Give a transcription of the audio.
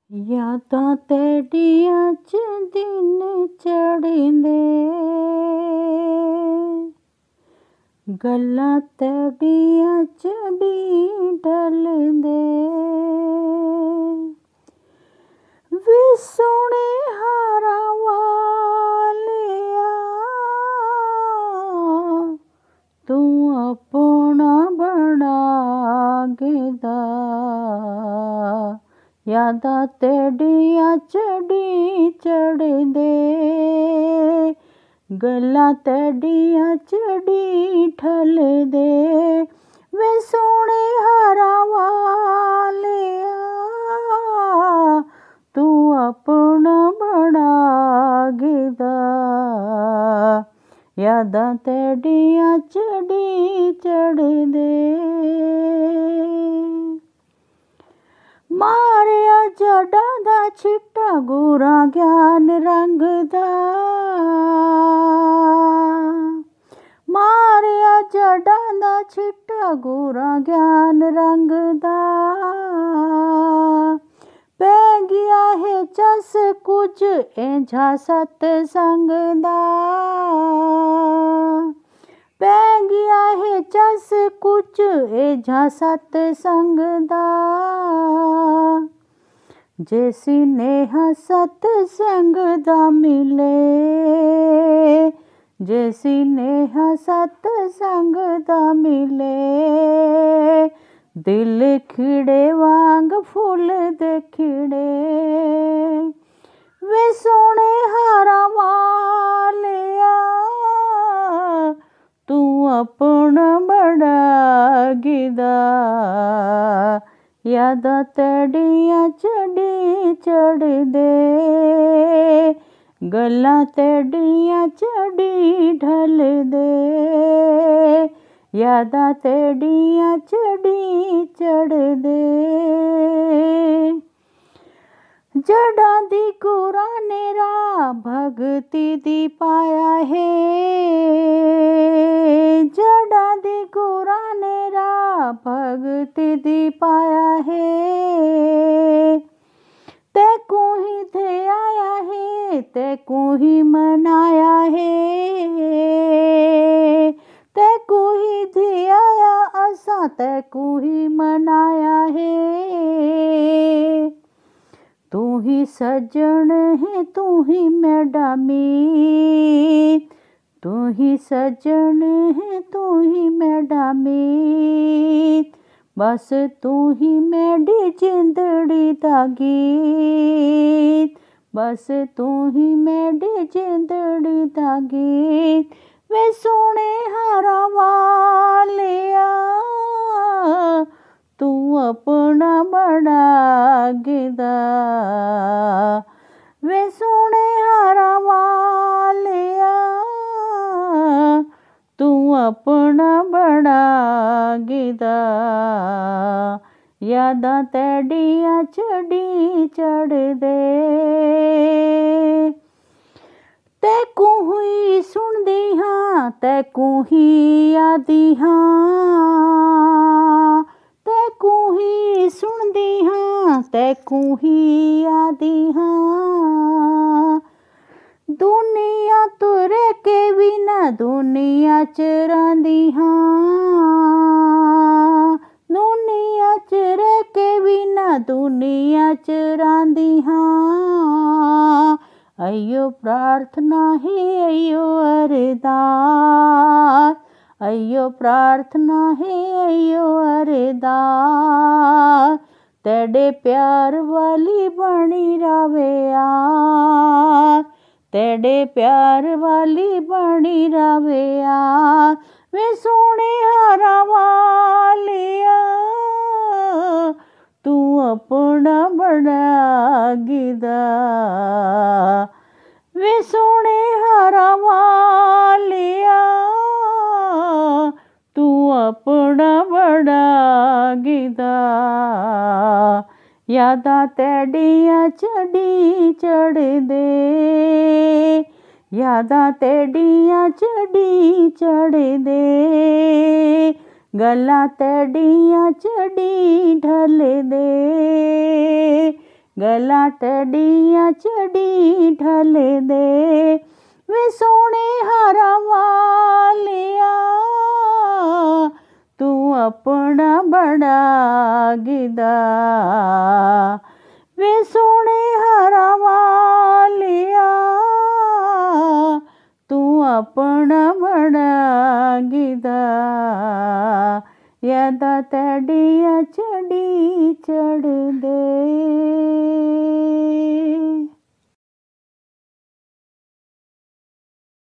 यादां तेडियां च दिन चढ़दे, गल्लां तेडियां च भी ढलदे। वे सोहणे हारां वालिया तू अपना बना गिदा। यादां तेडियां चढ़ी चढ़दे, गल्लां तेडियां चढ़ी ढलदे। वे सोहणे हारां वालिया तू अपना बना गिदा। यादां तेडियां चढ़ी चढ़दे। मारिया जड़ा दा छिट्टा गोरा ज्ञान रंग दा। मारिया जड़ा दा छिट्टा गोरा ज्ञान रंग दा। पै गया है चस कुछ इंझा सतसंग दा। पै गया है चस कुछ इंझा सतसंग दा। जे सिनेहा सतसंग दा मिले, जे सिनेहा सतसंग दा मिले। दिल खिड़े वांग फुल दे खिड़े। वे सोहणे हारां वालिया तू अपना बना गिदा। यादां तेडियां चढ़ी चढ़दे, गल्लां तेडियां चढ़ी ढलदे। यादां तेडियां चढ़ी चढ़दे। जड़ा दी गोरा नेरा भगती दी पाया है। जड़ा दी गोरा नेरा भगती दी पाया है। तैकू ही थे आया है, तैकू ही मनाया है। तैकू ही थे आया असा, तैकू ही मनाया है। तू ही सजन है, तू ही मैडमी। तू ही सजन है, तू ही मैडमी। बस तू ही मेरी जिंदड़ी दा गीत। बस तू ही मेरी जिंदड़ी दा गीत। वे सोहणे हारां वालिया तू अपना बना गिदा। वे सोहणे हारां वालिया तू अपना बना गिदा। यादां तेडियां चढ़ी चढ़दे। तैकू ही सुनदी हां, तैकू ही आदी हां। तैकू ही सुनदी हां, तैकू ही आदी हां। दुनिया तुर के भी ना दुनिया च रहिंदी हां। दुनिया च रह के भी ना दुनिया च रहिंदी हां। अयो प्रार्थना है, अयो अरदास। अयो प्रार्थना है, अयो अरदास। तेरे प्यार वाली बनी रवे आस। तेरे प्यार वाली बनी रवे आस। वे सोहणे हारां वालिया तू अपना बना गिदा। वे सोहणे हारां वालिया तू अपना बना गिदा। यादां तेडियां चढ़ी चढ़दे। यादां तेडियां चढ़ी चढ़दे। गल्लां तेडियां चढ़ी ढलदे। गला टडियां चढ़ी ढल दे वे सोने हारा वालिया तू अपना बड़ा गिदा वे सोने हारा वालिया तू अपना बड़ा गिदा यादा टडियां चढ़ी चढ़ दे।